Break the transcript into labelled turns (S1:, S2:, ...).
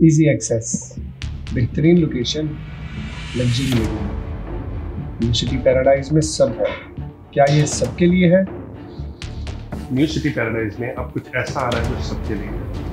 S1: Easy access, बेहतरीन location, luxury area. New city paradise में सब है। क्या ये सबके लिए है?
S2: न्यू सिटी पैराडाइज में अब कुछ ऐसा आ रहा है जो सबके लिए है।